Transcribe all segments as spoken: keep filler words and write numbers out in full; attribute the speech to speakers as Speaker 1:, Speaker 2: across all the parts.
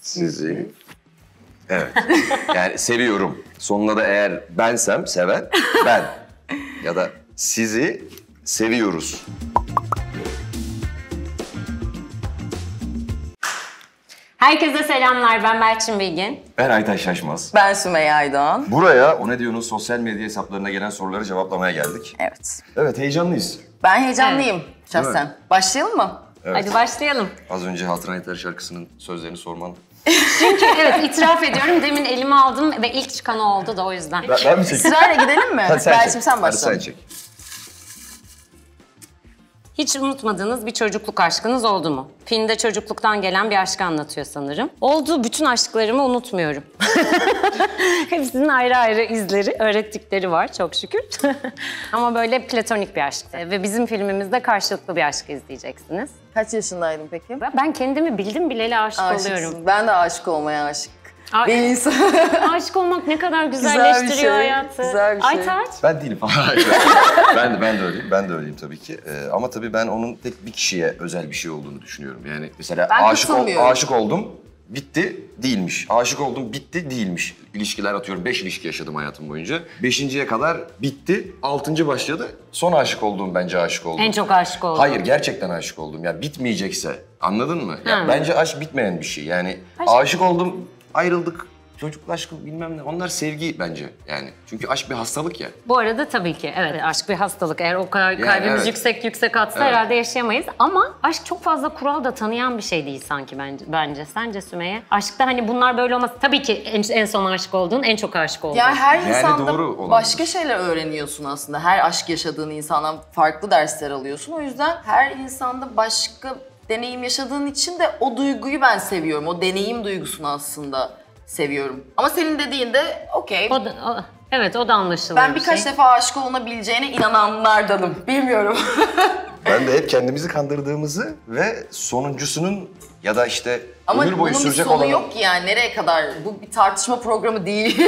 Speaker 1: Sizi. Evet. Yani seviyorum. Sonuna da eğer bensem seven, ben. Ya da sizi seviyoruz.
Speaker 2: Herkese selamlar, ben Berçin Bilgin.
Speaker 1: Ben Aytaç Şaşmaz.
Speaker 3: Ben Sümeyye Aydoğan.
Speaker 1: Buraya O Ne Diyor'un sosyal medya hesaplarına gelen soruları cevaplamaya geldik.
Speaker 3: Evet.
Speaker 1: Evet, heyecanlıyız.
Speaker 3: Ben heyecanlıyım şahsen. Başlayalım mı?
Speaker 1: Evet.
Speaker 2: Hadi başlayalım.
Speaker 1: Az önce Hatıran Yeter şarkısının sözlerini sorman.
Speaker 2: Çünkü evet itiraf ediyorum, demin elime aldım ve ilk çıkan o oldu da o yüzden.
Speaker 1: Ben, ben mi çekeyim?
Speaker 3: Sırayla gidelim mi?
Speaker 1: Hadi sen
Speaker 3: Berçin
Speaker 1: çek.
Speaker 3: sen başla.
Speaker 1: Hadi sen çek.
Speaker 2: Hiç unutmadığınız bir çocukluk aşkınız oldu mu? Filmde çocukluktan gelen bir aşkı anlatıyor sanırım. Oldu, bütün aşklarımı unutmuyorum. Hepsinin ayrı ayrı izleri, öğrettikleri var çok şükür. Ama böyle platonik bir aşk. Ve bizim filmimizde karşılıklı bir aşkı izleyeceksiniz.
Speaker 3: Kaç yaşındaydın peki?
Speaker 2: Ben kendimi bildim bileli aşık
Speaker 3: Aşıksın.
Speaker 2: oluyorum.
Speaker 3: Ben de aşık olmaya aşık.
Speaker 2: Ay,
Speaker 3: Bir insan.
Speaker 2: aşık olmak ne kadar
Speaker 3: Güzel
Speaker 2: güzelleştiriyor
Speaker 3: bir şey,
Speaker 2: hayatı.
Speaker 3: güzel bir şey.
Speaker 2: Aytaç.
Speaker 1: Ben değilim. ben de ben de öyleyim. Ben de öyleyim tabii ki. Ee, ama tabii ben onun tek bir kişiye özel bir şey olduğunu düşünüyorum. Yani mesela
Speaker 3: Ben
Speaker 1: aşık ol,
Speaker 3: katılmıyorum.
Speaker 1: aşık oldum, bitti, değilmiş. Aşık oldum, bitti, değilmiş. İlişkiler atıyorum. Beş ilişki yaşadım hayatım boyunca. Beşinciye kadar bitti, altıncı başladı. Son aşık olduğum bence aşık oldum.
Speaker 2: En çok aşık oldum.
Speaker 1: Hayır, gerçekten aşık oldum. Yani bitmeyecekse, anladın mı? Ya
Speaker 2: Hı.
Speaker 1: bence aşk bitmeyen bir şey. Yani
Speaker 2: Aşk-
Speaker 1: aşık oldum, ayrıldık. Çocukluk aşkı bilmem ne. Onlar sevgi bence yani. Çünkü aşk bir hastalık ya.
Speaker 2: Bu arada tabii ki evet aşk bir hastalık. Eğer o kadar kalbimiz
Speaker 1: evet.
Speaker 2: yüksek yüksek atsa
Speaker 1: Evet.
Speaker 2: herhalde yaşayamayız. Ama aşk çok fazla kural da tanıyan bir şey değil sanki bence. bence. Sence Sümeyye? Aşkta hani bunlar böyle olmaz. Tabii ki en, en son aşık olduğun, en çok aşık olduğun.
Speaker 3: Yani her
Speaker 1: Yani
Speaker 3: insanda
Speaker 1: doğru olabilir.
Speaker 3: başka şeyler öğreniyorsun aslında. Her aşk yaşadığın insandan farklı dersler alıyorsun. O yüzden her insanda başka deneyim yaşadığın için de o duyguyu ben seviyorum. O deneyim duygusunu aslında seviyorum. Ama senin dediğinde okey.
Speaker 2: O da, o- evet o da anlaşılır
Speaker 3: Ben
Speaker 2: bir
Speaker 3: birkaç
Speaker 2: şey.
Speaker 3: defa aşık olunabileceğine inananlardanım. Bilmiyorum.
Speaker 1: Ben de hep kendimizi kandırdığımızı ve sonuncusunun ya da işte
Speaker 3: Ama
Speaker 1: ömür boyu
Speaker 3: bunun bir
Speaker 1: sürecek
Speaker 3: sonu
Speaker 1: olan...
Speaker 3: yok ki yani. Nereye kadar? Bu bir tartışma programı değil.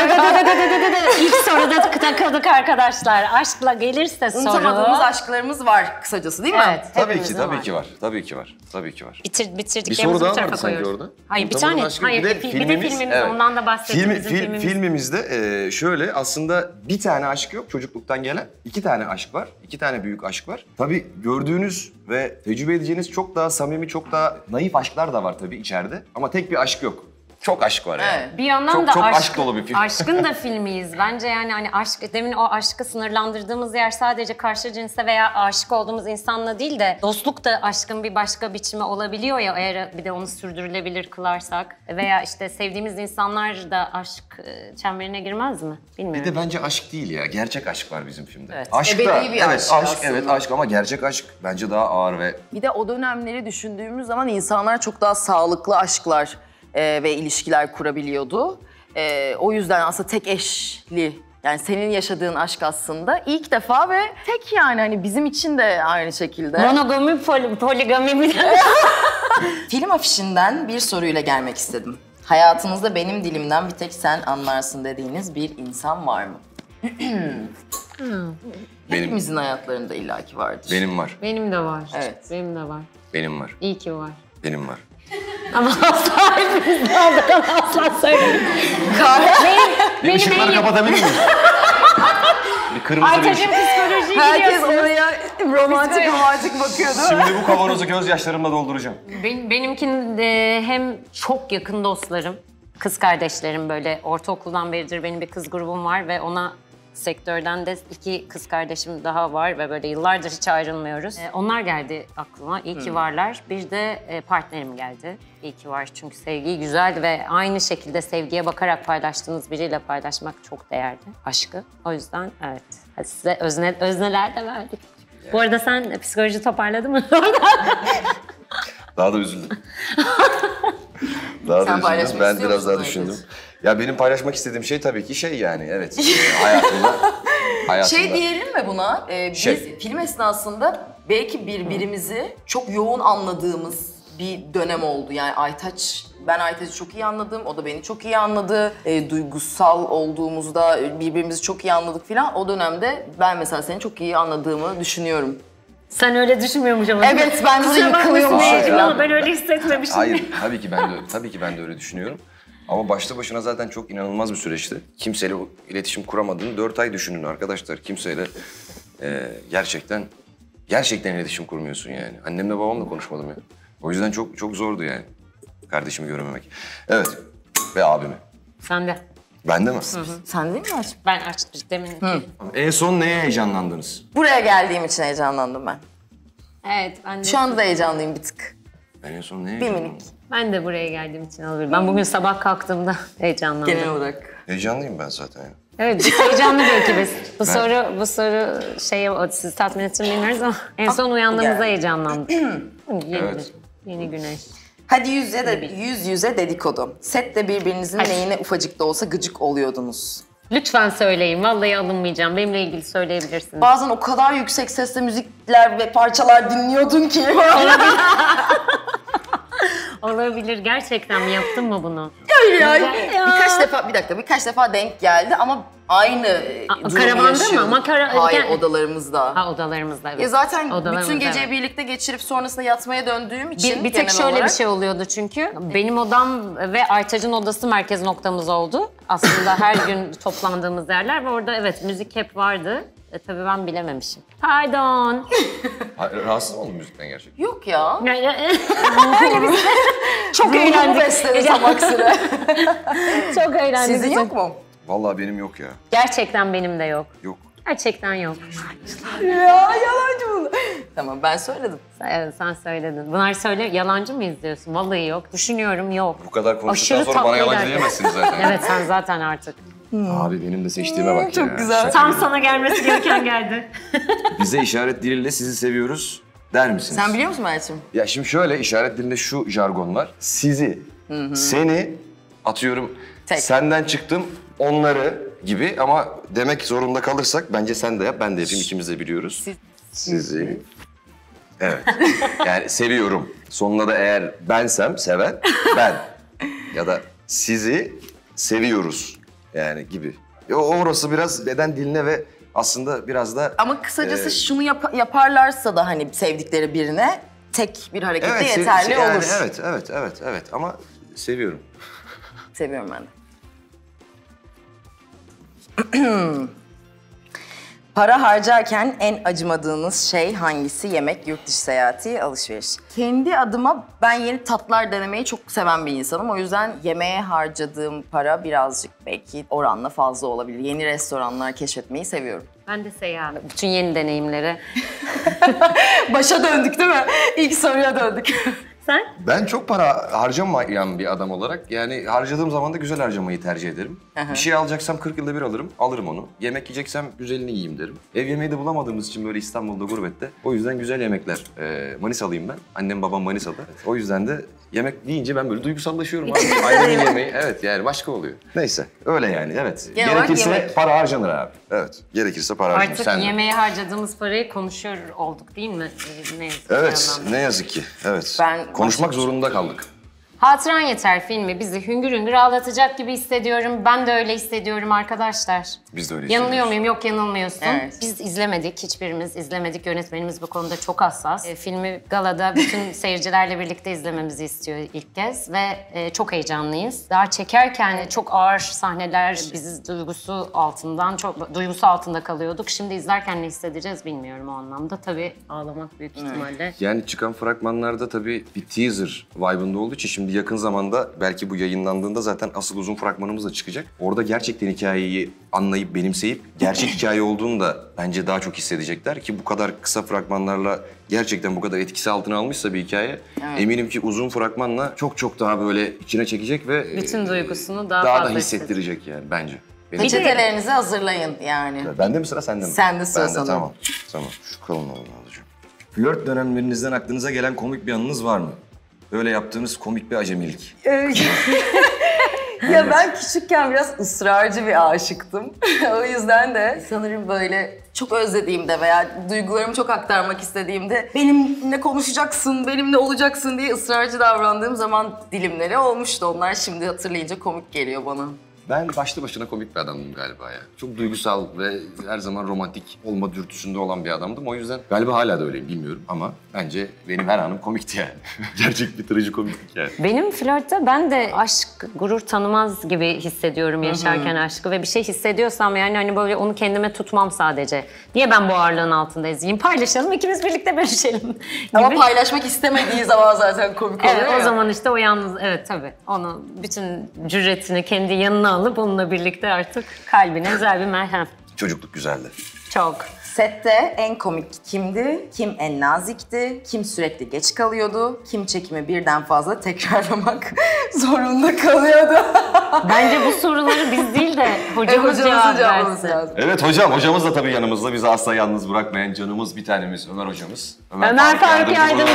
Speaker 2: İlk soruda takıldık arkadaşlar. Aşkla gelirse soru.
Speaker 3: Unutamadığımız aşklarımız var kısacası değil mi?
Speaker 2: Evet.
Speaker 1: Tabii ki,
Speaker 2: hepimizin
Speaker 1: tabii
Speaker 2: var.
Speaker 1: ki var. Tabii ki var. Tabii ki var.
Speaker 2: Bitir,
Speaker 1: Bir
Speaker 2: bitirdiklerimizi
Speaker 1: soru
Speaker 2: bir
Speaker 1: daha
Speaker 2: tarafa
Speaker 1: vardı sanki
Speaker 2: koyuyoruz.
Speaker 1: orada.
Speaker 2: Hayır bir
Speaker 1: Unutamadığın
Speaker 2: tane.
Speaker 1: aşkın-
Speaker 2: Hayır bir de filmimiz,
Speaker 1: evet.
Speaker 2: ondan da bahsettik.
Speaker 1: Film,
Speaker 2: Bizim
Speaker 1: film-
Speaker 2: filmimiz.
Speaker 1: filmimizde e, şöyle aslında bir tane aşk yok çocukluktan gelen. İki tane aşk var. İki tane büyük aşk var. Tabii gördüğünüz ve tecrübe edeceğiniz çok daha samimi, çok daha naif aşklar da var tabii içeride. Ama tek bir aşk yok. Çok aşk var yani.
Speaker 3: Evet.
Speaker 2: Bir yandan
Speaker 1: Çok-
Speaker 2: da
Speaker 1: çok
Speaker 2: aşk,
Speaker 1: aşk dolu bir film.
Speaker 2: aşkın da filmiyiz. Bence yani hani aşk, demin o aşkı sınırlandırdığımız yer sadece karşı cinse veya aşık olduğumuz insanla değil de dostluk da aşkın bir başka biçimi olabiliyor ya, eğer bir de onu sürdürülebilir kılarsak. Veya işte sevdiğimiz insanlar da aşk e, çemberine girmez mi?
Speaker 1: Bir
Speaker 2: Bilmiyorum.
Speaker 1: de bence aşk değil ya. Gerçek aşk var bizim filmde.
Speaker 2: Evet.
Speaker 1: Aşk da,
Speaker 3: Ebedi bir
Speaker 1: evet
Speaker 3: aşk
Speaker 1: aşk,
Speaker 3: aslında.
Speaker 1: evet aşk ama gerçek aşk bence daha ağır ve
Speaker 3: Bir de o dönemleri düşündüğümüz zaman insanlar çok daha sağlıklı aşklar e, ve ilişkiler kurabiliyordu. E, o yüzden aslında tek eşli, yani senin yaşadığın aşk aslında ilk defa ve tek yani hani bizim için de aynı şekilde.
Speaker 2: Monogami, poli, poligami bir
Speaker 3: Film afişinden bir soruyla gelmek istedim. Hayatınızda benim dilimden bir tek sen anlarsın dediğiniz bir insan var mı?
Speaker 1: benim
Speaker 3: Hepimizin hayatlarında illaki vardır.
Speaker 1: benim var.
Speaker 2: Benim de var.
Speaker 3: Evet.
Speaker 2: Benim de var.
Speaker 1: Benim var.
Speaker 2: İyi ki var.
Speaker 1: Benim var.
Speaker 2: Ama asla hepimiz aldık ama asla söylemedim. benim,
Speaker 1: Bir
Speaker 2: benim
Speaker 1: ışıkları
Speaker 2: en
Speaker 1: kapatabilir miyim? Bir kırmızı bir
Speaker 2: Aytaç'ın
Speaker 1: ışık.
Speaker 2: psikolojiyi
Speaker 3: Herkes
Speaker 2: biliyorsunuz.
Speaker 3: oraya romantik romantik bakıyordu.
Speaker 1: Şimdi bu kavanozu gözyaşlarımla dolduracağım.
Speaker 2: Benim, benimkin de hem çok yakın dostlarım, kız kardeşlerim, böyle ortaokuldan beridir benim bir kız grubum var ve ona sektörden de iki kız kardeşim daha var ve böyle yıllardır hiç ayrılmıyoruz. Ee, onlar geldi aklıma. İyi ki varlar. Bir de e, partnerim geldi. İyi ki var çünkü sevgi güzel ve aynı şekilde sevgiye bakarak paylaştığınız biriyle paylaşmak çok değerli. Aşkı. O yüzden evet. Hadi size özne, özneler de verdik. Bu arada sen psikoloji toparladın mı?
Speaker 1: Daha da üzüldüm. Daha
Speaker 3: Sen
Speaker 1: da
Speaker 3: paylaşmak
Speaker 1: üzüldüm. Ben
Speaker 3: istiyor
Speaker 1: biraz daha
Speaker 3: musun
Speaker 1: düşündüm.
Speaker 3: Aytaç?
Speaker 1: Ya benim paylaşmak istediğim şey tabii ki şey yani evet e, hayatımda. hayatımda.
Speaker 3: Şey diyelim mi buna? Ee, biz
Speaker 1: Şey.
Speaker 3: film esnasında belki birbirimizi çok yoğun anladığımız bir dönem oldu. Yani Aytaç, ben Aytaç'ı çok iyi anladım, o da beni çok iyi anladı. E, duygusal olduğumuzda birbirimizi çok iyi anladık filan. O dönemde ben mesela seni çok iyi anladığımı düşünüyorum.
Speaker 2: Sen öyle düşünmüyormuş ama.
Speaker 3: Evet, ben burada yıkılıyormuşum.
Speaker 2: Ama ben öyle hissetmemişim.
Speaker 1: Hayır, tabii ki ben de tabii ki ben de öyle düşünüyorum. Ama başta başına zaten çok inanılmaz bir süreçti. Kimseyle iletişim kuramadığını dört ay düşünün arkadaşlar. Kimseyle e, gerçekten gerçekten iletişim kurmuyorsun yani. Annemle babamla konuşmadım ya. O yüzden çok çok zordu yani kardeşimi görememek. Evet ve abimi.
Speaker 2: Sen de.
Speaker 1: Bende mi?
Speaker 3: Sen değil mi aşkım?
Speaker 2: Ben açtım demin.
Speaker 1: En son neye heyecanlandınız?
Speaker 3: Buraya geldiğim için heyecanlandım ben.
Speaker 2: Evet ben de.
Speaker 3: Şu anda da heyecanlıyım bir tık.
Speaker 1: Ben en son neye
Speaker 3: Bir
Speaker 1: heyecanlandım?
Speaker 3: minik
Speaker 2: Ben de buraya geldiğim için olabilir. Ben bugün sabah kalktığımda heyecanlandım.
Speaker 3: genel olarak.
Speaker 1: Heyecanlıyım ben zaten ya.
Speaker 2: Evet, biz heyecanlı bir ekibiz. Bu soru, bu soru şey, sizi tatmin etsin bilmiyoruz ama en son uyandığımızda
Speaker 3: geldi.
Speaker 2: heyecanlandık. Yeni,
Speaker 1: Evet.
Speaker 2: yeni güneş.
Speaker 3: Hadi yüz yüze, de, yüz yüze dedikodu. Sette birbirinizin
Speaker 2: Hadi.
Speaker 3: neyine ufacık da olsa gıcık oluyordunuz.
Speaker 2: Lütfen söyleyin, vallahi alınmayacağım. Benimle ilgili söyleyebilirsiniz.
Speaker 3: Bazen o kadar yüksek sesle müzikler ve parçalar dinliyordun ki.
Speaker 2: Olabilir, gerçekten mi yaptın mı bunu?
Speaker 3: Hayır ya.
Speaker 2: Ya.
Speaker 3: Birkaç defa, bir dakika birkaç defa denk geldi ama aynı e,
Speaker 2: A-
Speaker 3: durumu
Speaker 2: karavanda mı?
Speaker 3: yaşıyorduk.
Speaker 2: Ama kara-
Speaker 3: Hayır,
Speaker 2: gel-
Speaker 3: odalarımızda.
Speaker 2: Ha odalarımızda evet.
Speaker 3: Ya zaten
Speaker 2: Odalarımızda,
Speaker 3: bütün geceyi
Speaker 2: evet.
Speaker 3: birlikte geçirip sonrasında yatmaya döndüğüm için
Speaker 2: Bir, bir tek
Speaker 3: genel
Speaker 2: şöyle
Speaker 3: olarak,
Speaker 2: bir şey oluyordu çünkü. Benim odam ve Aytaç'ın odası merkez noktamız oldu. Aslında her gün toplandığımız yerler ve orada evet müzik hep vardı. E, tabii ben bilememişim. Pardon.
Speaker 1: Ha, rahatsız mı oldun müzikten gerçekten?
Speaker 3: Yok ya.
Speaker 2: Çok
Speaker 3: Ruhumu
Speaker 2: eğlendik.
Speaker 3: besledi tam aksine.
Speaker 2: Çok eğlendik.
Speaker 3: Sizin yok mu?
Speaker 1: Vallahi benim yok ya.
Speaker 2: Gerçekten benim de yok.
Speaker 1: Yok.
Speaker 2: Gerçekten yok.
Speaker 3: Ya yalancı bunu. Tamam ben söyledim.
Speaker 2: Evet sen söyledin. Bunlar söyle yalancı mı izliyorsun? Vallahi yok. Düşünüyorum yok.
Speaker 1: Bu kadar konuştuktan
Speaker 2: Aşırı
Speaker 1: sonra bana
Speaker 2: tatlı
Speaker 1: yalancı
Speaker 2: ilerliyor.
Speaker 1: diyemezsiniz zaten.
Speaker 2: Evet sen zaten artık.
Speaker 1: Abi benim de seçtiğime bak ya.
Speaker 3: Çok güzel.
Speaker 1: Şaka
Speaker 2: Tam
Speaker 1: gibi.
Speaker 2: sana gelmesi gereken geldi.
Speaker 1: Bize işaret diliyle sizi seviyoruz der misiniz?
Speaker 3: Sen biliyor musun Mert'ciğim?
Speaker 1: Ya şimdi şöyle işaret dilinde şu jargon var. Sizi, seni atıyorum
Speaker 3: Tek.
Speaker 1: senden çıktım onları gibi ama demek zorunda kalırsak bence sen de yap ben de yapayım ikimiz de biliyoruz.
Speaker 3: Siz-
Speaker 1: Sizi. Evet. Yani seviyorum. Sonuna da eğer bensem seven ben. Ya da sizi seviyoruz yani gibi. Ya orası biraz beden diline ve aslında biraz da
Speaker 3: Ama kısacası
Speaker 1: Ee,
Speaker 3: şunu yap- yaparlarsa da hani sevdikleri birine tek bir harekette
Speaker 1: se-
Speaker 3: yeterli
Speaker 1: yani
Speaker 3: olur.
Speaker 1: Evet, evet, evet, evet ama seviyorum.
Speaker 3: Seviyorum ben de. Para harcarken en acımadığınız şey hangisi? Yemek, yurt dışı seyahati, alışveriş. Kendi adıma ben yeni tatlar denemeyi çok seven bir insanım. O yüzden yemeğe harcadığım para birazcık belki oranla fazla olabilir. Yeni restoranlar keşfetmeyi seviyorum.
Speaker 2: Ben de seyahat. Bütün yeni deneyimleri.
Speaker 3: Başa döndük değil mi? İlk soruya döndük.
Speaker 2: Sen?
Speaker 1: Ben çok para harcamayan bir adam olarak yani harcadığım zaman da güzel harcamayı tercih ederim. Bir şey alacaksam kırk yılda bir alırım, alırım onu. Yemek yiyeceksem güzelini yiyeyim derim. Ev yemeği de bulamadığımız için böyle İstanbul'da gurbette. O yüzden güzel yemekler. Ee, Manisalıyım ben. Annem babam Manisalı. O yüzden de yemek deyince ben böyle duygusallaşıyorum abi. Ailemin yemeği evet yani başka oluyor. Neyse öyle yani evet.
Speaker 3: Genel olarak
Speaker 1: Gerekirse
Speaker 3: yemek.
Speaker 1: para harcanır abi. Evet gerekirse para harcanır.
Speaker 2: Artık
Speaker 1: Sen de.
Speaker 2: yemeğe harcadığımız parayı konuşuyor olduk değil mi? Ee, Ne yazık ki
Speaker 1: Evet
Speaker 2: bir yandan.
Speaker 1: ne yazık ki evet.
Speaker 3: Ben-
Speaker 1: Konuşmak zorunda kaldık.
Speaker 2: Hatıran Yeter filmi bizi hüngür hüngür ağlatacak gibi hissediyorum. Ben de öyle hissediyorum arkadaşlar.
Speaker 1: Biz de öyle
Speaker 2: Yanılıyor
Speaker 1: hissediyoruz.
Speaker 2: muyum? Yok yanılmıyorsun.
Speaker 3: Evet.
Speaker 2: Biz izlemedik, hiçbirimiz izlemedik. Yönetmenimiz bu konuda çok hassas. E, filmi galada bütün seyircilerle birlikte izlememizi istiyor ilk kez ve e, çok heyecanlıyız. Daha çekerken çok ağır sahneler bizi duygusu altından, çok duygusu altında kalıyorduk. Şimdi izlerken ne hissedeceğiz bilmiyorum o anlamda. Tabii ağlamak büyük ihtimalle.
Speaker 1: Yani çıkan fragmanlarda tabii bir teaser vibe'ında olduğu için şimdi yakın zamanda belki bu yayınlandığında zaten asıl uzun fragmanımız da çıkacak. Orada gerçekten hikayeyi anlayıp benimseyip gerçek hikaye olduğunu da bence daha çok hissedecekler ki bu kadar kısa fragmanlarla gerçekten bu kadar etkisi altına almışsa bir hikaye eminim ki uzun fragmanla çok çok daha böyle içine çekecek ve
Speaker 2: Bütün
Speaker 1: e,
Speaker 2: duygusunu daha
Speaker 1: daha
Speaker 2: fazla
Speaker 1: da hissettirecek yani bence. Benim
Speaker 3: Peçetelerinizi hazırlayın yani.
Speaker 1: Bende mi sıra sende mi?
Speaker 3: Sende sıra
Speaker 1: Bende,
Speaker 3: sanırım.
Speaker 1: tamam. Tamam. Şu kalın olanı alacağım. Flört dönemlerinizden aklınıza gelen komik bir anınız var mı? Böyle yaptığınız komik bir acemilik.
Speaker 3: Ya ben küçükken biraz ısrarcı bir aşıktım. O yüzden de sanırım böyle çok özlediğimde veya duygularımı çok aktarmak istediğimde benimle konuşacaksın, benimle olacaksın diye ısrarcı davrandığım zaman dilimleri olmuştu. Onlar şimdi hatırlayınca komik geliyor bana.
Speaker 1: Ben başlı başına komik bir adamdım galiba ya. Çok duygusal ve her zaman romantik olma dürtüsünde olan bir adamdım. O yüzden galiba hala da öyleyim bilmiyorum ama bence benim her anım komikti yani. Gerçek bir trajikomiklik yani.
Speaker 2: Benim flörtte ben de aşk, gurur tanımaz gibi hissediyorum yaşarken aşkı ve bir şey hissediyorsam yani hani böyle onu kendime tutmam sadece. Niye ben bu ağırlığın altında ezeyim? Paylaşalım, ikimiz birlikte bölüşelim gibi.
Speaker 3: Ama paylaşmak istemediği zaman zaten komik oluyor
Speaker 2: Evet,
Speaker 3: ya.
Speaker 2: o zaman işte o yalnız, evet tabii. Onu bütün cüretini kendi yanına alıp onunla birlikte artık kalbine güzel bir merhem.
Speaker 1: Çocukluk güzeldi.
Speaker 2: Çok.
Speaker 3: Sette en komik kimdi? Kim en nazikti? Kim sürekli geç kalıyordu? Kim çekimi birden fazla tekrarlamak zorunda kalıyordu?
Speaker 2: Bence bu soruları biz değil de hocamız cevap versin.
Speaker 1: Evet hocam, hocamız da tabii yanımızda. Bizi asla yalnız bırakmayan canımız bir tanemiz Ömer hocamız.
Speaker 2: Ömer Faruk Yardımcı.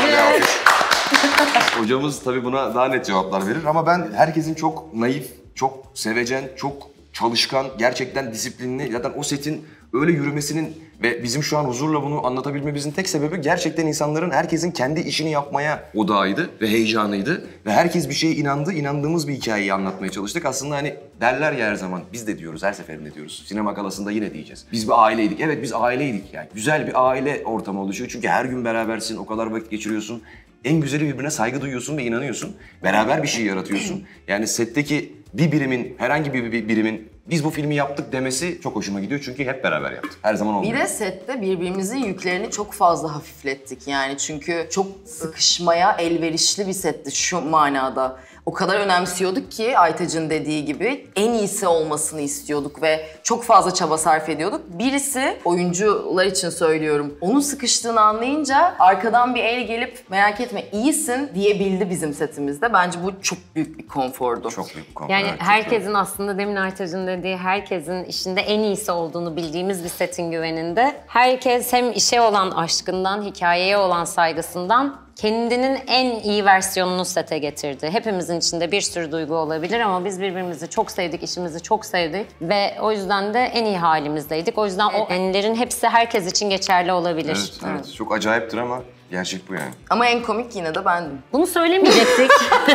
Speaker 1: Hocamız tabii buna daha net cevaplar verir ama ben herkesin çok naif, çok sevecen, çok çalışkan, gerçekten disiplinli. Zaten o setin öyle yürümesinin ve bizim şu an huzurla bunu anlatabilmemizin tek sebebi gerçekten insanların, herkesin kendi işini yapmaya odağıydı ve heyecanıydı. Ve herkes bir şeye inandı, inandığımız bir hikayeyi anlatmaya çalıştık. Aslında hani derler ya her zaman, biz de diyoruz, her seferinde diyoruz. Sinema galasında yine diyeceğiz. Biz bir aileydik. Evet biz aileydik yani. Güzel bir aile ortamı oluşuyor çünkü her gün berabersin, o kadar vakit geçiriyorsun. En güzeli birbirine saygı duyuyorsun ve inanıyorsun. Beraber bir şey yaratıyorsun. Yani setteki bir birimin, herhangi bir, bir birimin biz bu filmi yaptık demesi çok hoşuma gidiyor çünkü hep beraber yaptık. Her zaman olmuyor.
Speaker 3: Bir de sette birbirimizin yüklerini çok fazla hafiflettik yani çünkü çok sıkışmaya elverişli bir setti şu manada. O kadar önemsiyorduk ki Aytac'ın dediği gibi en iyisi olmasını istiyorduk ve çok fazla çaba sarf ediyorduk. Birisi, oyuncular için söylüyorum, onun sıkıştığını anlayınca arkadan bir el gelip merak etme iyisin diyebildi bizim setimizde. Bence bu çok büyük bir konfordu.
Speaker 1: Çok büyük bir konfor.
Speaker 2: Yani
Speaker 1: evet,
Speaker 2: herkesin aslında demin Aytac'ın dediği herkesin işinde en iyisi olduğunu bildiğimiz bir setin güveninde herkes hem işe olan aşkından, hikayeye olan saygısından kendinin en iyi versiyonunu sete getirdi. Hepimizin içinde bir sürü duygu olabilir ama biz birbirimizi çok sevdik, işimizi çok sevdik ve o yüzden de en iyi halimizdeydik. O yüzden o enlerin hepsi herkes için geçerli olabilir.
Speaker 1: Evet, evet. Çok acayiptir ama gerçek bu yani.
Speaker 3: Ama en komik yine de bendim.
Speaker 2: Bunu söylemeyecektik.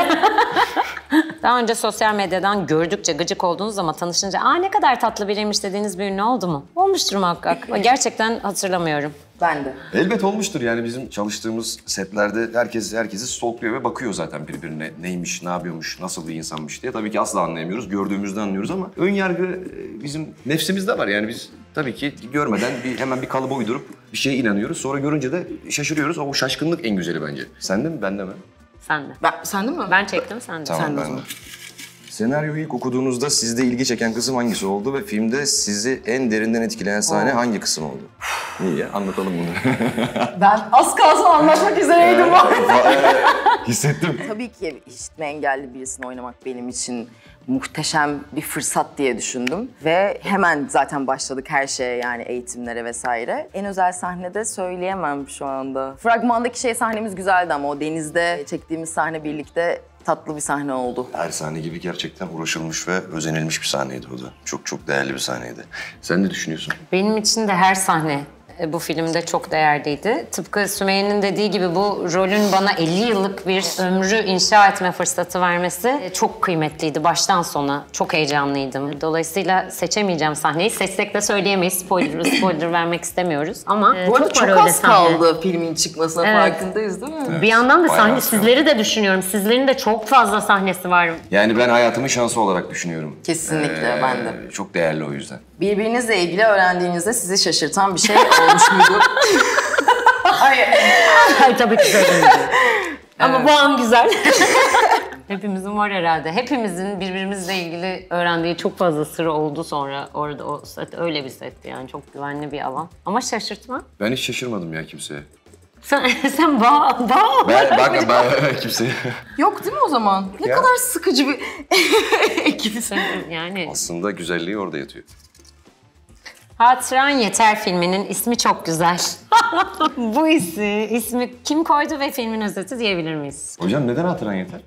Speaker 2: Daha önce sosyal medyadan gördükçe gıcık olduğunuz ama tanışınca aa ne kadar tatlı biriymiş dediğiniz bir ünlü oldu mu? Olmuştur muhakkak. Gerçekten hatırlamıyorum.
Speaker 3: Ben de.
Speaker 1: Elbet olmuştur yani bizim çalıştığımız setlerde herkes herkesi stalkluyor ve bakıyor zaten birbirine neymiş, ne yapıyormuş, nasıl bir insanmış diye. Tabii ki asla anlayamıyoruz, gördüğümüzde anlıyoruz ama ön yargı bizim nefsimizde var yani biz tabii ki görmeden bir hemen bir kalıba uydurup bir şeye inanıyoruz. Sonra görünce de şaşırıyoruz ama o şaşkınlık en güzeli bence. Sende mi, bende mi?
Speaker 2: Sen de.
Speaker 3: Ben, sen de mi?
Speaker 2: Ben çektim, sen de.
Speaker 1: Tamam,
Speaker 3: Sen de o
Speaker 1: ben de.
Speaker 3: zaman.
Speaker 1: Senaryoyu ilk okuduğunuzda sizde ilgi çeken kısım hangisi oldu ve filmde sizi en derinden etkileyen sahne hangi kısım oldu? İyi ya, anlatalım bunu.
Speaker 3: Ben az kalsın anlatmak üzereydim.
Speaker 1: Hissettim.
Speaker 3: Tabii ki işitme engelli birisini oynamak benim için muhteşem bir fırsat diye düşündüm. Ve hemen zaten başladık her şeye yani eğitimlere vesaire. En özel sahnede söyleyemem şu anda. Fragmandaki şey sahnemiz güzeldi ama o denizde çektiğimiz sahne birlikte tatlı bir sahne oldu.
Speaker 1: Her sahne gibi gerçekten uğraşılmış ve özenilmiş bir sahneydi o da. Çok çok değerli bir sahneydi. Sen ne düşünüyorsun?
Speaker 2: Benim için de her sahne bu filmde çok değerliydi. Tıpkı Sümeyye'nin dediği gibi bu rolün bana elli yıllık bir ömrü inşa etme fırsatı vermesi çok kıymetliydi baştan sona. Çok heyecanlıydım. Dolayısıyla seçemeyeceğim sahneyi. Seçsek de söyleyemeyiz. Spoiler, spoiler vermek istemiyoruz ama
Speaker 3: Bu arada çok,
Speaker 2: var öyle
Speaker 3: az
Speaker 2: sahne.
Speaker 3: kaldı filmin çıkmasına
Speaker 2: Evet.
Speaker 3: farkındayız değil mi?
Speaker 1: Evet.
Speaker 2: Bir yandan da
Speaker 1: Bayağı
Speaker 2: sahne,
Speaker 1: az kaldı.
Speaker 2: sizleri de düşünüyorum. Sizlerin de çok fazla sahnesi var.
Speaker 1: Yani ben hayatımın şansı olarak düşünüyorum.
Speaker 3: Kesinlikle, ben de.
Speaker 1: Çok değerli o yüzden.
Speaker 3: Birbirinizle ilgili öğrendiğinizde sizi şaşırtan bir şey olmuş muydu? Hayır.
Speaker 2: Hayır tabii ki söylemeyeceğim. Ama bu an güzel. Hepimizin var herhalde. Hepimizin birbirimizle ilgili öğrendiği çok fazla sır oldu sonra orada o set öyle bir setti yani çok güvenli bir alan. Ama şaşırtma.
Speaker 1: Ben hiç şaşırmadım ya kimseye.
Speaker 2: Sen, sen bağ, bağ.
Speaker 1: Ben, bak ben kimseye.
Speaker 3: Yok değil mi o zaman? Ne
Speaker 1: Ya.
Speaker 3: kadar sıkıcı bir ekibisin.
Speaker 2: Yani
Speaker 1: Aslında güzelliği orada yatıyor.
Speaker 2: Hatıran Yeter filminin ismi çok güzel. Bu ismi, ismi kim koydu ve filmin özeti diyebilir miyiz?
Speaker 1: Hocam neden hatıran yeter?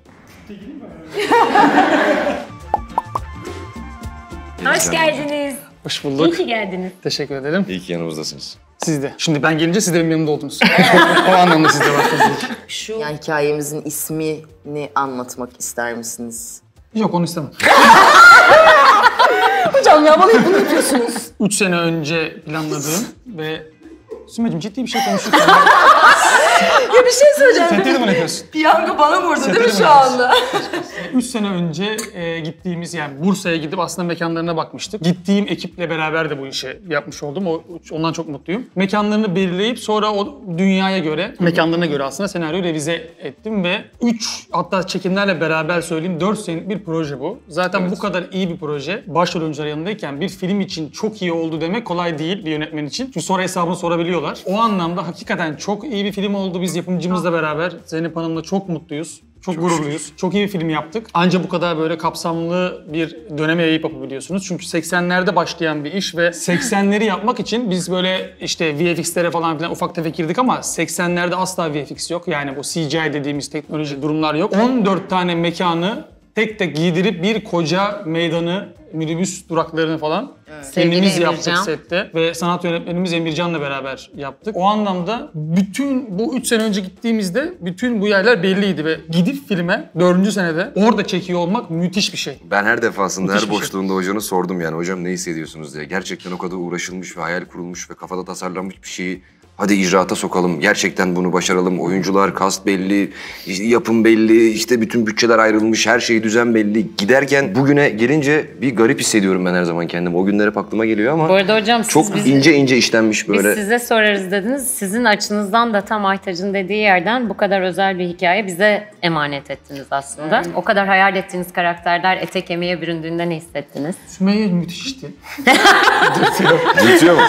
Speaker 2: Hoş geldiniz.
Speaker 4: Hoş
Speaker 2: İyi
Speaker 4: bulduk.
Speaker 2: ki geldiniz.
Speaker 4: Teşekkür ederim.
Speaker 1: İyi ki yanımızdasınız.
Speaker 4: Siz de. Şimdi ben gelince siz de benim yanımda oldunuz. O anlamda siz de varsınız.
Speaker 3: Şu yani hikayemizin ismini anlatmak ister misiniz?
Speaker 4: Yok onu istemem.
Speaker 3: Hocam ya bana hep bunu yapıyorsunuz.
Speaker 4: Üç sene önce planladığım ve Sümeycim ciddi bir şey konuşuyorsun.
Speaker 3: Ya bir şey söyleyeceğim.
Speaker 4: Senteydi mi yapıyorsun?
Speaker 3: Piyango bana vurdu değil mi
Speaker 4: Senteydi
Speaker 3: şu
Speaker 4: mi
Speaker 3: anda?
Speaker 4: Üç sene önce e, gittiğimiz yani Bursa'ya gidip aslında mekanlarına bakmıştık. Gittiğim ekiple beraber de bu işi yapmış oldum. O, ondan çok mutluyum. Mekanlarını belirleyip sonra o dünyaya göre, mekanlarına göre aslında senaryoyu revize ettim ve üç hatta çekimlerle beraber söyleyeyim dört senelik bir proje bu. Zaten evet. Bu kadar iyi bir proje başrol oyuncular yanındayken bir film için çok iyi oldu demek kolay değil bir yönetmen için. Çünkü sonra hesabını sorabiliyorlar. O anlamda hakikaten çok iyi bir film oldu. Biz yapımcımızla beraber Zeynep Hanım'la çok mutluyuz. Çok, çok gururluyuz. Şükür. Çok iyi bir film yaptık. Ancak bu kadar böyle kapsamlı bir döneme yayıp yapabiliyorsunuz. Çünkü seksenlerde başlayan bir iş ve seksenleri yapmak için biz böyle işte V F X'lere falan filan ufak tefek girdik ama seksenlerde asla V F X yok. Yani bu C G I dediğimiz teknolojik durumlar yok. on dört tane mekanı tek tek giydirip bir koca meydanı, minibüs duraklarını falan evet. kendimiz yaptık sette ve sanat yönetmenimiz Emircan'la beraber yaptık. O anlamda bütün bu üç sene önce gittiğimizde bütün bu yerler belliydi ve gidip filme dördüncü senede orada çekiyor olmak müthiş bir şey.
Speaker 1: Ben her defasında
Speaker 4: müthiş
Speaker 1: her boşluğunda şey. Hocanı sordum yani hocam ne hissediyorsunuz diye. Gerçekten o kadar uğraşılmış ve hayal kurulmuş ve kafada tasarlanmış bir şeyi hadi icraata sokalım, gerçekten bunu başaralım. Oyuncular, kast belli, işte yapım belli, işte bütün bütçeler ayrılmış, her şey düzen belli. Giderken bugüne gelince bir garip hissediyorum ben her zaman kendimi. O günler hep aklıma geliyor ama
Speaker 2: bu arada hocam,
Speaker 1: çok
Speaker 2: siz
Speaker 1: ince ince işlenmiş böyle.
Speaker 2: Biz size sorarız dediniz. Sizin açınızdan da tam Aytaç'ın dediği yerden bu kadar özel bir hikaye bize emanet ettiniz aslında. Hmm. O kadar hayal ettiğiniz karakterler ete kemiğe büründüğünde ne hissettiniz?
Speaker 4: Sümeyye müthişti.
Speaker 1: Dürtüyor mu?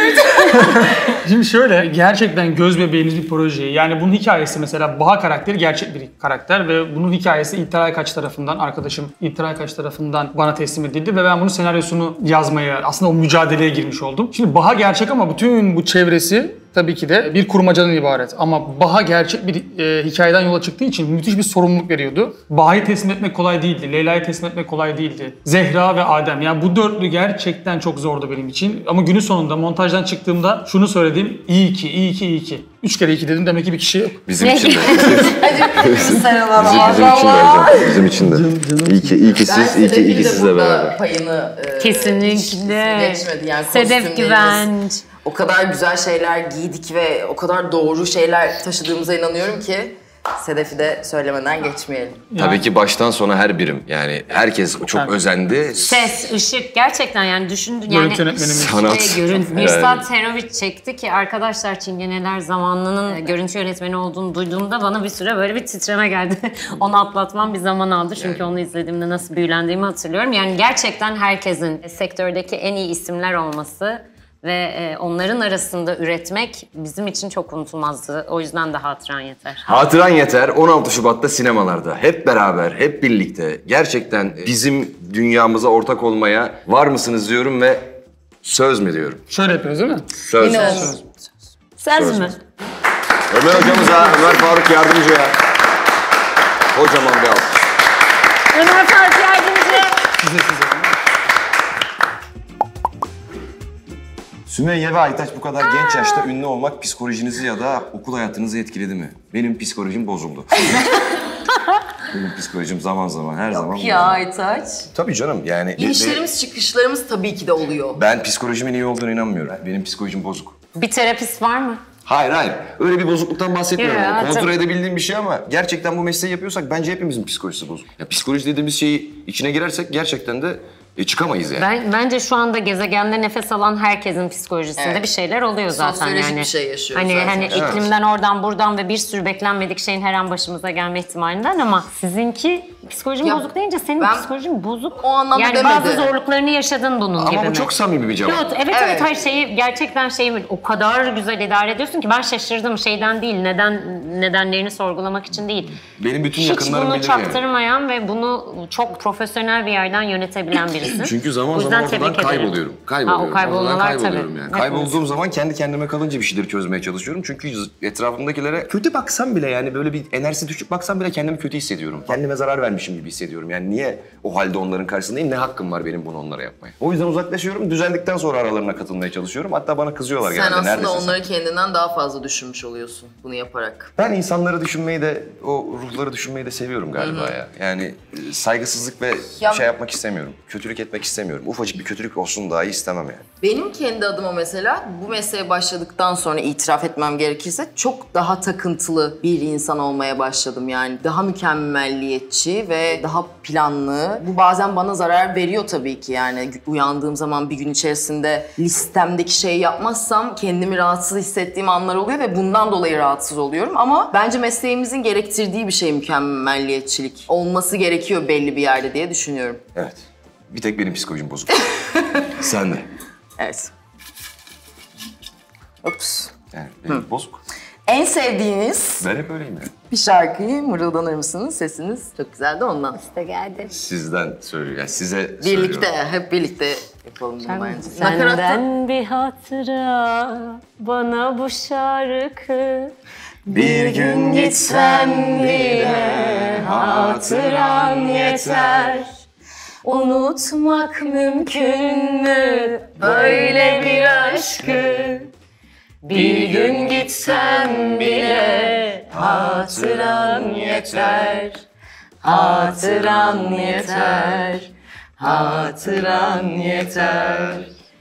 Speaker 4: Şimdi şöyle, gerçekten göz bebeğiniz bir proje. Yani bunun hikayesi mesela Baha karakteri gerçek bir karakter ve bunun hikayesi İlter Aykaç tarafından, arkadaşım İlter Aykaç tarafından bana teslim edildi ve ben bunun senaryosunu yazmaya, aslında o mücadeleye girmiş oldum. Şimdi Baha gerçek ama bütün bu çevresi tabii ki de bir kurmacadan ibaret. Ama Baha gerçek bir e, hikayeden yola çıktığı için müthiş bir sorumluluk veriyordu. Baha'yı teslim etmek kolay değildi. Leyla'yı teslim etmek kolay değildi. Zehra ve Adem. Yani bu dörtlü gerçekten çok zordu benim için. Ama günün sonunda montajdan çıktığımda şunu söyledim. İyi ki, iyi ki, iyi ki. Üç kere iyi ki dedim, demek ki bir kişi yok.
Speaker 1: Bizim için de.
Speaker 3: Bizim,
Speaker 1: bizim, bizim için de hocam. Bizim için de. İyi ki, iyi ki siz, iyi ki, iyi ki sizle beraber.
Speaker 3: Payını e,
Speaker 2: kesinlikle
Speaker 3: geçmedi. Yani
Speaker 2: Sedef Güvenç.
Speaker 3: O kadar güzel şeyler giydik ve o kadar doğru şeyler taşıdığımıza inanıyorum ki Sedef'i de söylemeden geçmeyelim.
Speaker 1: Yani. Tabii ki baştan sona her birim. Yani herkes çok Tabii. özendi.
Speaker 2: Ses, ışık gerçekten yani düşündün yani.
Speaker 1: Sanat.
Speaker 2: Görüntü. Mirsad Serovic çekti ki arkadaşlar Çingeneler zamanının görüntü yönetmeni olduğunu duyduğumda bana bir süre böyle bir titreme geldi. Onu atlatmam bir zaman aldı çünkü yani. Onu izlediğimde nasıl büyülendiğimi hatırlıyorum. Yani gerçekten herkesin sektördeki en iyi isimler olması ve onların arasında üretmek bizim için çok unutulmazdı. O yüzden de hatıran yeter.
Speaker 1: Hatıran yeter. on altı Şubat'ta sinemalarda. Hep beraber, hep birlikte. Gerçekten bizim dünyamıza ortak olmaya var mısınız diyorum ve söz mü diyorum.
Speaker 4: Şöyle yapıyoruz değil mi?
Speaker 1: Söz.
Speaker 2: Söz. Söz, söz, söz mü?
Speaker 1: Ömer hocamıza, Ömer Faruk Yardımcı'ya kocaman bir alkış.
Speaker 2: Ömer Faruk Yardımcı.
Speaker 4: Size size.
Speaker 1: Sümeyye ve Aytaç bu kadar genç yaşta ünlü olmak psikolojinizi ya da okul hayatınızı etkiledi mi? Benim psikolojim bozuldu. Benim psikolojim zaman zaman, her
Speaker 3: Yok
Speaker 1: zaman.
Speaker 3: Yok ya Aytaç.
Speaker 1: Tabii canım yani.
Speaker 3: İnişlerimiz, çıkışlarımız tabii ki de oluyor.
Speaker 1: Ben psikolojimin iyi olduğuna inanmıyorum. Benim psikolojim bozuk.
Speaker 2: Bir terapist var mı?
Speaker 1: Hayır hayır. Öyle bir bozukluktan bahsetmiyorum.
Speaker 2: Ya,
Speaker 1: Kontrol
Speaker 2: tabii.
Speaker 1: edebildiğim bir şey ama gerçekten bu mesleği yapıyorsak bence hepimizin psikolojisi bozuk. Ya psikoloji dediğimiz şeyi içine girersek gerçekten de E, çıkamayız yani.
Speaker 2: Ben, bence şu anda gezegende nefes alan herkesin psikolojisinde evet. bir şeyler oluyor zaten.
Speaker 3: Sosyolojik
Speaker 2: yani.
Speaker 3: bir şey yaşıyor
Speaker 2: hani,
Speaker 3: zaten.
Speaker 2: Hani
Speaker 3: evet.
Speaker 2: iklimden oradan buradan ve bir sürü beklenmedik şeyin her an başımıza gelme ihtimalinden ama sizinki psikolojim ya, bozuk deyince senin psikolojin bozuk.
Speaker 3: O anlamda
Speaker 2: yani
Speaker 3: demedi.
Speaker 2: bazı zorluklarını yaşadın bunun
Speaker 1: ama
Speaker 2: gibi
Speaker 1: Ama bu
Speaker 2: mi?
Speaker 1: çok samimi bir cevap.
Speaker 2: Evet evet, evet her şeyi gerçekten şeyi o kadar güzel idare ediyorsun ki ben şaşırdım şeyden değil neden nedenlerini sorgulamak için değil.
Speaker 1: Benim bütün
Speaker 2: Hiç
Speaker 1: yakınlarım
Speaker 2: bunu
Speaker 1: bilir
Speaker 2: çaktırmayan
Speaker 1: yani.
Speaker 2: Ve bunu çok profesyonel bir yerden yönetebilen birisin.
Speaker 1: Çünkü zaman zaman ortadan kayboluyorum. Kayboluyorum.
Speaker 2: Ha, o kaybolmalar tabii.
Speaker 1: Yani. Kaybolduğum zaman kendi kendime kalınca bir şeyleri çözmeye çalışıyorum. Çünkü etrafımdakilere kötü baksam bile yani böyle bir enerjisi düşük baksam bile kendimi kötü hissediyorum. Kendime zarar vermeye vermişim gibi hissediyorum. Yani niye o halde onların karşısındayım, ne hakkım var benim bunu onlara yapmaya? O yüzden uzaklaşıyorum, düzeldikten sonra aralarına katılmaya çalışıyorum. Hatta bana kızıyorlar
Speaker 3: Sen
Speaker 1: genelde.
Speaker 3: aslında
Speaker 1: Neredesin
Speaker 3: onları
Speaker 1: sen?
Speaker 3: kendinden daha fazla düşünmüş oluyorsun bunu yaparak.
Speaker 1: Ben insanları düşünmeyi de, o ruhları düşünmeyi de seviyorum galiba ya. Yani e, saygısızlık ve
Speaker 3: Ya-
Speaker 1: şey yapmak istemiyorum. Kötülük etmek istemiyorum. Ufacık bir kötülük olsun dahi istemem yani.
Speaker 3: Benim kendi adıma mesela bu mesleğe başladıktan sonra itiraf etmem gerekirse çok daha takıntılı bir insan olmaya başladım. Yani daha mükemmelliyetçi ve daha planlı. Bu bazen bana zarar veriyor tabii ki. Yani uyandığım zaman bir gün içerisinde listemdeki şeyi yapmazsam kendimi rahatsız hissettiğim anlar oluyor ve bundan dolayı rahatsız oluyorum. Ama bence mesleğimizin gerektirdiği bir şey mükemmelliyetçilik. Olması gerekiyor belli bir yerde diye düşünüyorum.
Speaker 1: Evet. Bir tek benim psikolojim bozuk. Sen de.
Speaker 3: Evet. Ups.
Speaker 1: Yani benim bozuk.
Speaker 3: En sevdiğiniz
Speaker 1: Ben hep öyleyim yani.
Speaker 3: bir şarkıyı mırıldanır mısınız? Sesiniz çok güzel de ondan.
Speaker 2: İşte geldi.
Speaker 1: Sizden söylüyor. Yani size söylüyorum.
Speaker 3: Birlikte, hep birlikte yapalım bunu bence.
Speaker 2: Senden bir hatıra bana bu şarkı.
Speaker 1: Bir gün gitsen bile hatıran yeter.
Speaker 2: Unutmak mümkün mü böyle bir aşkı? Bir gün gitsen bile hatıran yeter. Hatıran yeter. Hatıran yeter.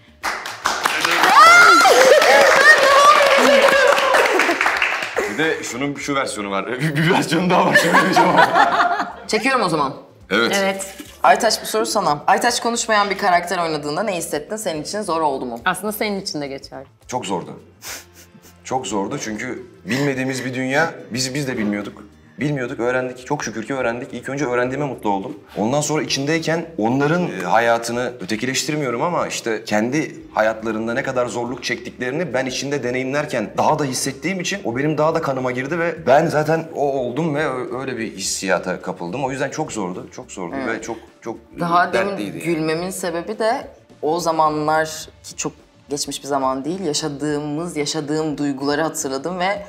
Speaker 1: Bir de şunun şu versiyonu var. Bir versiyonu daha var. Şöyle bir şey var.
Speaker 3: Çekiyorum o zaman.
Speaker 1: Evet.
Speaker 2: Evet.
Speaker 3: Aytaç, bu soru sana. Aytaç konuşmayan bir karakter oynadığında ne hissettin? Senin için zor oldu mu?
Speaker 2: Aslında senin için de geçerli.
Speaker 1: Çok zordu. Çok zordu çünkü bilmediğimiz bir dünya, biz biz de bilmiyorduk. Bilmiyorduk, öğrendik. Çok şükür ki öğrendik. İlk önce öğrendiğime mutlu oldum. Ondan sonra içindeyken onların e, hayatını ötekileştirmiyorum ama işte kendi hayatlarında ne kadar zorluk çektiklerini ben içinde deneyimlerken daha da hissettiğim için o benim daha da kanıma girdi ve ben zaten o oldum ve ö- öyle bir hissiyata kapıldım. O yüzden çok zordu, çok zordu ve çok çok
Speaker 3: Daha demin
Speaker 1: dertliydi. yani.
Speaker 3: gülmemin sebebi de o zamanlar ki çok geçmiş bir zaman değil, yaşadığımız, yaşadığım duyguları hatırladım ve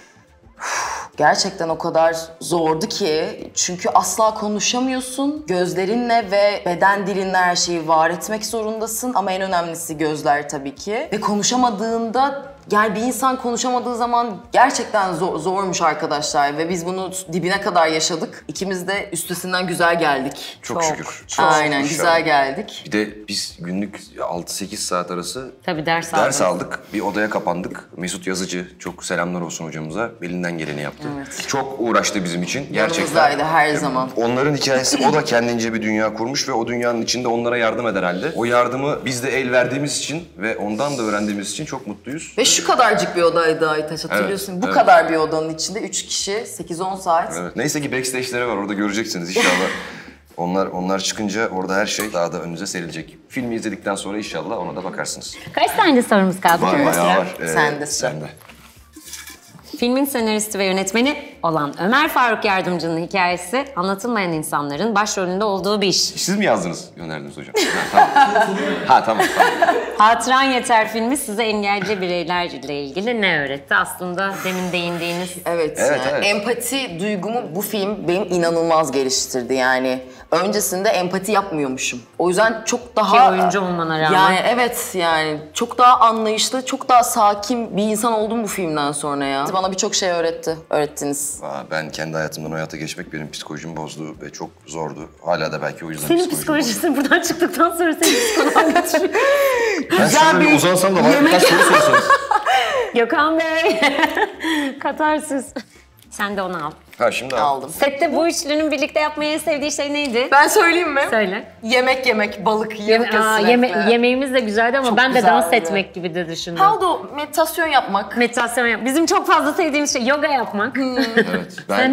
Speaker 3: üf, gerçekten o kadar zordu ki çünkü asla konuşamıyorsun. Gözlerinle ve beden dilinle her şeyi var etmek zorundasın ama en önemlisi gözler tabii ki. Ve konuşamadığında yani bir insan konuşamadığı zaman gerçekten zor, zormuş arkadaşlar ve biz bunu dibine kadar yaşadık. İkimiz de üstesinden güzel geldik.
Speaker 1: Çok, şükür. Çok
Speaker 3: Aynen
Speaker 1: şükür.
Speaker 3: güzel geldik.
Speaker 1: Bir de biz günlük altı sekiz saat arası
Speaker 2: Tabii ders
Speaker 1: ders
Speaker 2: aldım.
Speaker 1: aldık. Bir odaya kapandık. Mesut Yazıcı, çok selamlar olsun hocamıza. Elinden geleni yaptı. Çok uğraştı bizim için. Gerçekten.
Speaker 3: Yanımızdaydı her zaman.
Speaker 1: Onların hikayesi, o da kendince bir dünya kurmuş ve o dünyanın içinde onlara yardım eder halde. O yardımı biz de el verdiğimiz için ve ondan da öğrendiğimiz için çok mutluyuz.
Speaker 3: Ve şu kadarcık bir odaydı Aytaç, hatırlıyorsun.
Speaker 1: Evet,
Speaker 3: Bu
Speaker 1: evet.
Speaker 3: kadar bir odanın içinde üç kişi, sekiz on saat.
Speaker 1: Evet. Neyse ki backstage'leri var, orada göreceksiniz inşallah. Onlar onlar çıkınca orada her şey daha da önünüze serilecek. Filmi izledikten sonra inşallah ona da bakarsınız.
Speaker 2: Kaç tane sorumuz kaldı?
Speaker 1: Var,
Speaker 2: Kimin
Speaker 1: bayağı
Speaker 2: sıra?
Speaker 1: var. Ee,
Speaker 3: Sende sıra.
Speaker 1: Sende.
Speaker 2: Filmin senaristi ve yönetmeni olan Ömer Faruk Yardımcı'nın hikayesi anlatılmayan insanların başrolünde olduğu bir iş.
Speaker 1: Siz mi yazdınız, gönderdiniz hocam? Ha, tamam. ha tamam, tamam.
Speaker 2: Hatıran Yeter filmi size engelli bireylerle ilgili ne öğretti? Aslında demin değindiğiniz...
Speaker 3: Evet,
Speaker 1: Evet,
Speaker 3: yani
Speaker 1: evet.
Speaker 3: empati duygumu bu film benim inanılmaz geliştirdi yani. Öncesinde empati yapmıyormuşum. O yüzden çok daha...
Speaker 2: Ki oyuncu olmana rağmen.
Speaker 3: Yani evet yani çok daha anlayışlı, çok daha sakin bir insan oldum bu filmden sonra ya. Bana birçok şey öğretti, öğrettiniz.
Speaker 1: Aa, ben kendi hayatımdan o hayata geçmek benim psikolojimi bozdu ve çok zordu. Hala da belki o yüzden
Speaker 2: Senin
Speaker 1: psikolojim
Speaker 2: psikolojisi buradan çıktıktan sonra seni psikoloğa götürüyor.
Speaker 1: bozdu. Ben şöyle bir uzansam da bana birkaç soru sorsanız.
Speaker 2: Gökhan Bey, katarsis. Sen de onu al.
Speaker 1: Ha şimdi al.
Speaker 3: Aldım.
Speaker 2: Sette bu üçlünün birlikte yapmayı en sevdiği şey neydi?
Speaker 3: Ben söyleyeyim mi?
Speaker 2: Söyle.
Speaker 3: Yemek yemek, balık
Speaker 2: Yeme
Speaker 3: yemek
Speaker 2: Aa, yeme yemeğimiz de güzeldi ama
Speaker 3: Çok
Speaker 2: ben de dans
Speaker 3: güzeldi.
Speaker 2: etmek gibi de düşündüm.
Speaker 3: Ha o da meditasyon yapmak.
Speaker 2: Meditasyon yap. Bizim çok fazla sevdiğimiz şey yoga yapmak.
Speaker 1: Evet. Ben...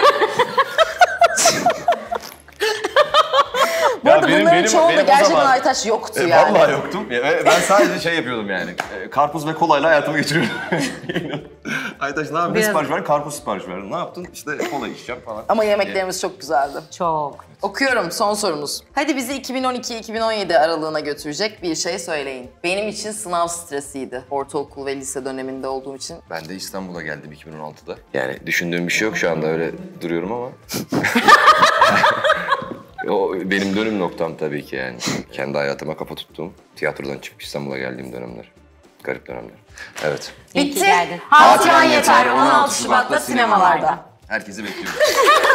Speaker 3: Bu arada bunların çoğunda gerçekten Aytaç yoktu
Speaker 1: E,
Speaker 3: yani.
Speaker 1: Vallahi yoktum. Ya, ve ben sadece şey yapıyordum yani. e, Karpuz ve kolayla hayatımı geçiriyordum. Aytaç ne yaptın? Ne
Speaker 2: Biraz-
Speaker 1: sipariş verdin? Karpuz sipariş verdin. Ne yaptın? İşte kola içeceğim falan.
Speaker 3: Ama yemeklerimiz çok güzeldi.
Speaker 2: Çok.
Speaker 3: Okuyorum son sorumuz. Hadi bizi iki bin on iki iki bin on yedi aralığına götürecek bir şey söyleyin. Benim için sınav stresiydi. Ortaokul ve lise döneminde olduğum için.
Speaker 1: Ben de İstanbul'a geldim iki bin on altıda. Yani düşündüğüm bir şey yok şu anda öyle duruyorum ama. O benim dönüm noktam tabii ki yani. Kendi hayatıma kafa tuttuğum, tiyatrodan çıkıp İstanbul'a geldiğim dönemler. Garip dönemler. Evet.
Speaker 2: İyi ki
Speaker 3: Bitti.
Speaker 2: geldin.
Speaker 3: Hatıran yeter on altı Şubat'ta sinemalarda.
Speaker 1: Herkesi bekliyoruz.